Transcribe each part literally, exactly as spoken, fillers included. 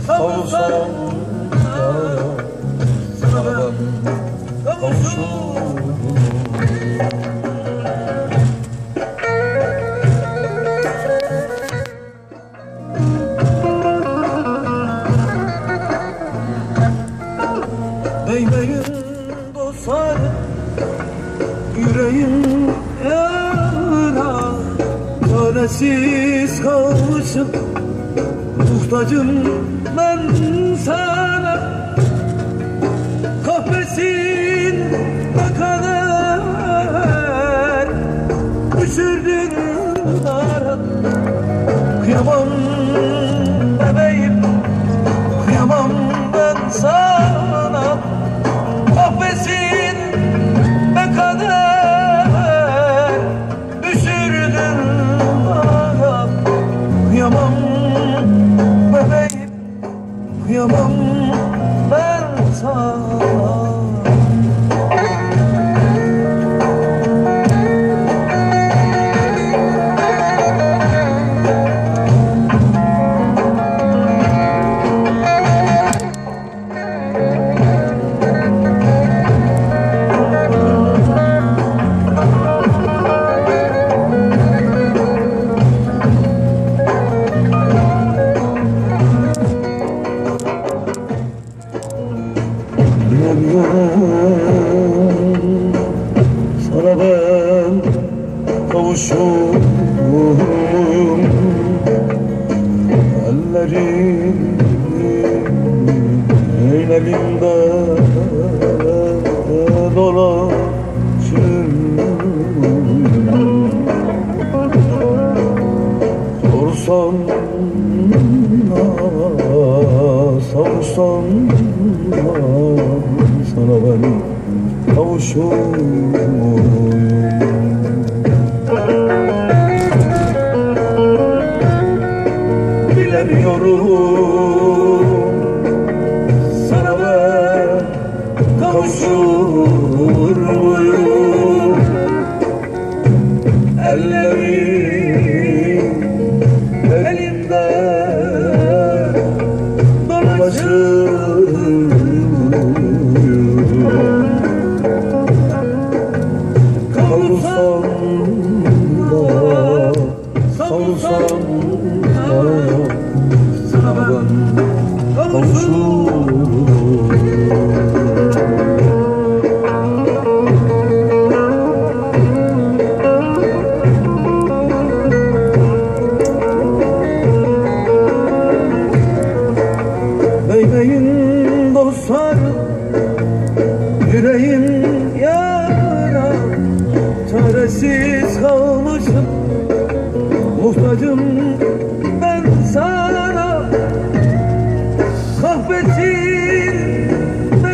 kavuşsam da sana ben kavuşurum. Değmeyin dostlar, yüreğim yara, çaresiz kalmışım, muhtacım ben sana. Kahretsin ne kadar düşürdün dara, kıyamam bebeğim, kıyamam ben sana. Kahretsin ne kadar düşürdün dara, kıyamam bebeğim, kıyamam ben sana. Sana ben kavuşurum, ellerim elimde dolaşır. Sorsan da savuşsan da sana ben kavuşurum. Bilemiyorum sana ben kavuşur muyum? Ellerim elimde dolaşır. Kavuşsam da savuşsam da sana ben kavuşurum. Değmeyin dostlar, yüreğim yara, çaresiz kalmışım, muhtacım ben sana. Kahretsin ne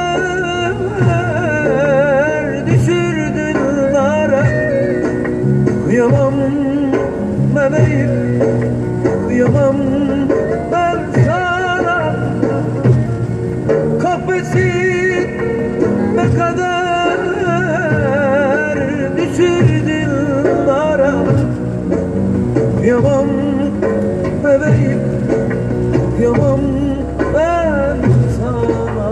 kadar düşürdün dara, kıyamam bebeğim, kıyamam ben sana. Kahretsin ne kadar düşürdün dara, kıyamam bebeğim, kıyamam ben sana.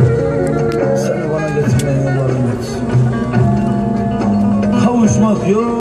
Seni bana getirmeyen yollarım et. Kavuşmak yok.